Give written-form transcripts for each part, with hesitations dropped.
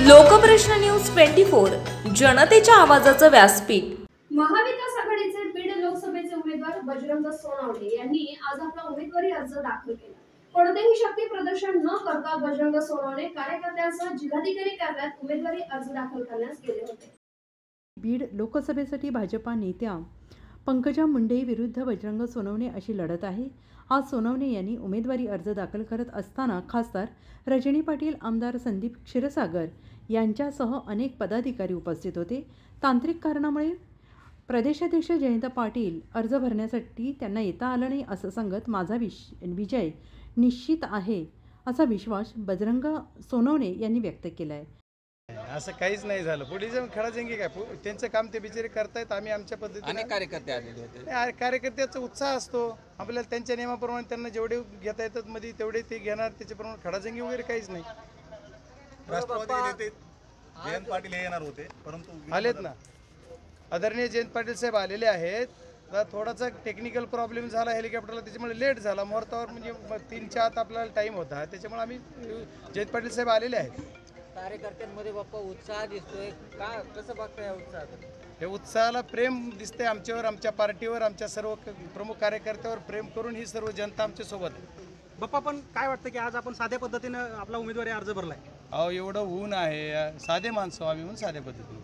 Lokprashna news 24 जनतेच्या आवाजाचं व्यासपीठ। महाविकास आघाडीचे बीड लोकसभेचे उमेदवार बजरंग सोनवणे यांनी आज आपला उमेदवारी अर्ज दाखल केला। कोणतेही शक्ती प्रदर्शन न करता बजरंग सोनवणे कार्यकर्त्यांसह जिल्हाधिकारी कार्यालयात उमेदवारी अर्ज दाखल करण्यास गेले होते। बीड लोकसभेसाठी भाजपा नेत्या पंकजा मुंडे विरुद्ध बजरंग सोनवणे अशी लढत आहे। आज सोनवणे यांनी उमेदवारी अर्ज दाखल करत असताना खासदार रजनी पाटील, आमदार संदीप क्षीरसागर यांच्यासह अनेक पदाधिकारी उपस्थित होते। तांत्रिक कारणामुळे प्रदेशाध्यक्ष जयंत पाटील अर्ज भरण्यासाठी त्यांना येता आलं नाही असं सांगत माझा विजय निश्चित आहे असा विश्वास बजरंग सोनवणे यांनी व्यक्त केला आहे। असं काहीच नाही झालं। पुढे जाऊन खडाजंगी काय त्यांचं काम ते बिचारे करतायत, आम्ही आमच्या पद्धतीने अनेक कार्यकर्ते आलेले होते। कार्यकर्त्याचा उत्साह असतो, आपल्याला त्यांच्या नियमाप्रमाणे त्यांना जेवढे घेता येतात मध्ये तेवढे ते घेणार, त्याच्याप्रमाणे खडाजंगी वगैरे काहीच नाही। राष्ट्रवादी नेते जयंत पाटील येणार होते परंतु आलेत ना, आदरणीय जयंत पाटील साहेब आलेले आहेत। थोडासा टेक्निकल प्रॉब्लेम झाला हेलिकॉप्टरला, त्याच्यामुळे लेट झाला। मुहूर्तावर म्हणजे 3च्या आत आपल्याला टाइम होता, त्याच्यामुळे आम्ही जयंत पाटील साहेब आलेले आहेत। कार्यकर्त्यांमध्ये बाप्पा उत्साह दिसतोय, का कसं बघताय उत्साहात? हे उत्साहाला प्रेम दिसते आमच्यावर, आमच्या पार्टीवर, आमच्या सर्व प्रमुख कार्यकर्त्यावर प्रेम करून ही सर्व जनता आमच्या सोबत आहे। बाप्पा, पण काय वाटतं की आज आपण साध्या पद्धतीने आपला उमेदवारी अर्ज भरलाय? अहो एवढं ऊन आहे, साधे माणसं आम्ही म्हणून साध्या पद्धतीने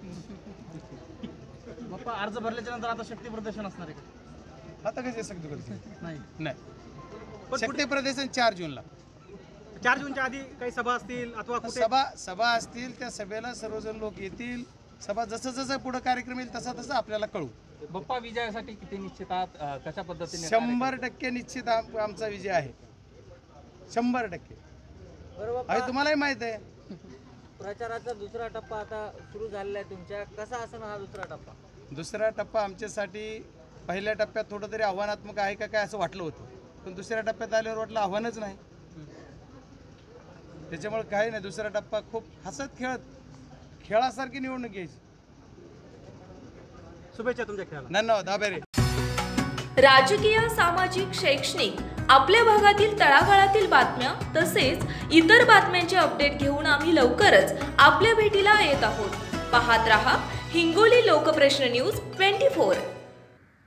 बाप्पा, अर्ज भरल्याच्या नंतर आता शक्ती प्रदर्शन असणार आहे का? आता कसे शक्ती प्रदर्शन नाही, पण शक्ती प्रदर्शन 4 जूनला। 4 जूनच्या आधी काही सभा असतील अथवा सभा असतील, त्या सभेला सर्वजण लोक येतील। सभा जसं जसं पुढे कार्यक्रम येईल तसा तसं आपल्याला कळू। बाप्पा, विजयासाठी किती निश्चित आहात? कशा पद्धतीने? 100% निश्चित आमचा विजय आहे, 100%। बरोबर, तुम्हालाही माहित आहे प्रचाराचा दुसरा टप्पा आता सुरू झालेला आहे तुमच्या, कसा असणार हा दुसरा टप्पा? दुसरा टप्पा आमच्यासाठी पहिल्या टप्प्यात थोडं तरी आव्हानात्मक आहे का काय असं वाटलं होतं, पण दुसऱ्या टप्प्यात आल्यावर वाटलं आव्हानच नाही। त्याच्यामुळे काही नाही, दुसरा टप्पा खूप हसत खेळत खेळासारखी निवडणूक घ्यायची। शुभेच्छा तुमच्या खेळाला। धन्यवाद, आभारी। राजकीय, सामाजिक, शैक्षणिक आपल्या भागातील तळागाळातील बातम्या तसेच इतर बातम्यांचे अपडेट घेऊन आम्ही लवकरच आपल्या भेटीला येत आहोत। पाहत रहा हिंगोली लोकप्रश्न न्यूज 24।